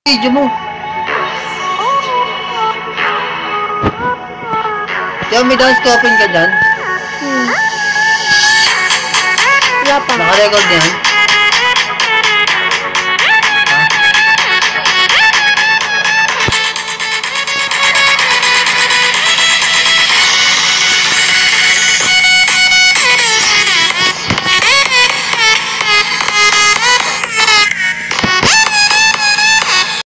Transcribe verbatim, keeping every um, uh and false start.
Video mo. Kaya may dance ka open ka dyan? Hmm. Wala pa. Naka-record yan?